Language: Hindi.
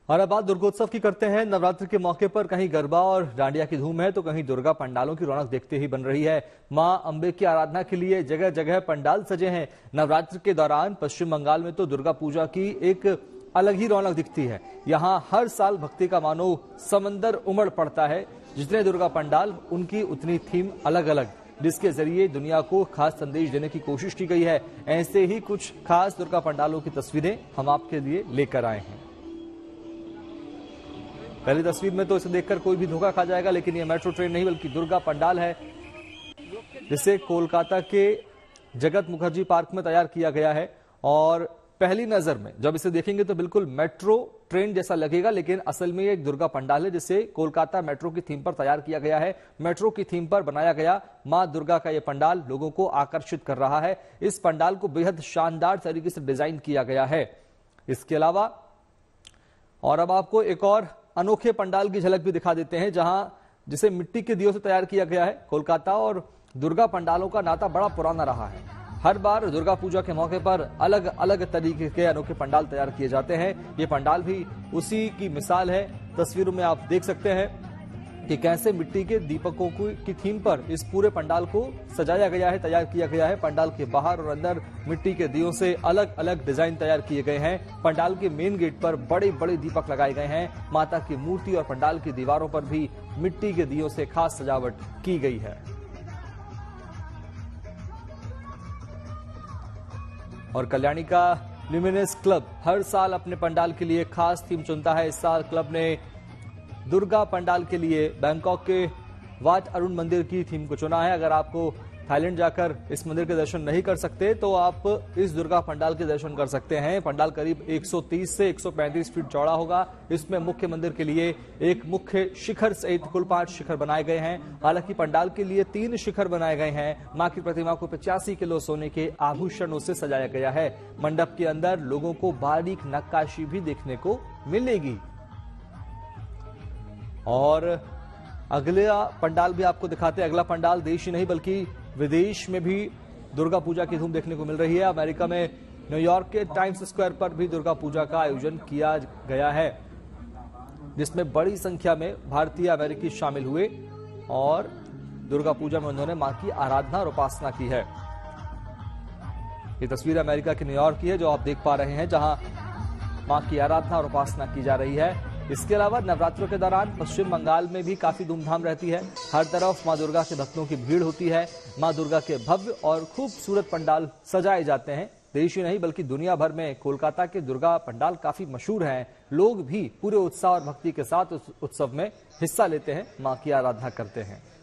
और अब बात दुर्गोत्सव की करते हैं। नवरात्र के मौके पर कहीं गरबा और डांडिया की धूम है तो कहीं दुर्गा पंडालों की रौनक देखते ही बन रही है। मां अंबे की आराधना के लिए जगह जगह पंडाल सजे हैं। नवरात्र के दौरान पश्चिम बंगाल में तो दुर्गा पूजा की एक अलग ही रौनक दिखती है। यहाँ हर साल भक्ति का मानो समंदर उमड़ पड़ता है। जितने दुर्गा पंडाल उनकी उतनी थीम अलग अलग, जिसके जरिए दुनिया को खास संदेश देने की कोशिश की गई है। ऐसे ही कुछ खास दुर्गा पंडालों की तस्वीरें हम आपके लिए लेकर आए हैं। पहली तस्वीर में तो इसे देखकर कोई भी धोखा खा जाएगा, लेकिन यह मेट्रो ट्रेन नहीं बल्कि दुर्गा पंडाल है, जिसे कोलकाता के जगत मुखर्जी पार्क में तैयार किया गया है। और पहली नजर में जब इसे देखेंगे तो बिल्कुल मेट्रो ट्रेन जैसा लगेगा, लेकिन असल में एक दुर्गा पंडाल है जिसे कोलकाता मेट्रो की थीम पर तैयार किया गया है। मेट्रो की थीम पर बनाया गया मां दुर्गा का यह पंडाल लोगों को आकर्षित कर रहा है। इस पंडाल को बेहद शानदार तरीके से डिजाइन किया गया है। इसके अलावा और अब आपको एक और अनोखे पंडाल की झलक भी दिखा देते हैं, जहां जिसे मिट्टी के दियों से तैयार किया गया है। कोलकाता और दुर्गा पंडालों का नाता बड़ा पुराना रहा है। हर बार दुर्गा पूजा के मौके पर अलग अलग तरीके के अनोखे पंडाल तैयार किए जाते हैं। ये पंडाल भी उसी की मिसाल है। तस्वीरों में आप देख सकते हैं कि कैसे मिट्टी के दीपकों की थीम पर इस पूरे पंडाल को सजाया गया है, तैयार किया गया है। पंडाल के बाहर और अंदर मिट्टी के दियों से अलग अलग डिजाइन तैयार किए गए हैं। पंडाल के मेन गेट पर बड़े बड़े दीपक लगाए गए हैं। माता की मूर्ति और पंडाल की दीवारों पर भी मिट्टी के दियों से खास सजावट की गई है। और कल्याणी का ल्यूमिनस क्लब हर साल अपने पंडाल के लिए खास थीम चुनता है। इस साल क्लब ने दुर्गा पंडाल के लिए बैंकॉक के वाट अरुण मंदिर की थीम को चुना है। अगर आपको थाईलैंड जाकर इस मंदिर के दर्शन नहीं कर सकते तो आप इस दुर्गा पंडाल के दर्शन कर सकते हैं। पंडाल करीब 130 से 135 फीट चौड़ा होगा। इसमें मुख्य मंदिर के लिए एक मुख्य शिखर सहित कुल 5 शिखर बनाए गए हैं। हालांकि पंडाल के लिए 3 शिखर बनाए गए हैं। मां की प्रतिमा को 85 किलो सोने के आभूषणों से सजाया गया है। मंडप के अंदर लोगों को बारीक नक्काशी भी देखने को मिलेगी। और अगला पंडाल भी आपको दिखाते हैं। अगला पंडाल देश ही नहीं बल्कि विदेश में भी दुर्गा पूजा की धूम देखने को मिल रही है। अमेरिका में न्यूयॉर्क के टाइम्स स्क्वायर पर भी दुर्गा पूजा का आयोजन किया गया है, जिसमें बड़ी संख्या में भारतीय अमेरिकी शामिल हुए और दुर्गा पूजा में उन्होंने मां की आराधना और उपासना की है। ये तस्वीर अमेरिका के न्यूयॉर्क की है जो आप देख पा रहे हैं, जहां मां की आराधना और उपासना की जा रही है। इसके अलावा नवरात्रों के दौरान पश्चिम बंगाल में भी काफी धूमधाम रहती है। हर तरफ मां दुर्गा के भक्तों की भीड़ होती है। मां दुर्गा के भव्य और खूबसूरत पंडाल सजाए जाते हैं। देश ही नहीं बल्कि दुनिया भर में कोलकाता के दुर्गा पंडाल काफी मशहूर हैं। लोग भी पूरे उत्साह और भक्ति के साथ उस उत्सव में हिस्सा लेते हैं, मां की आराधना करते हैं।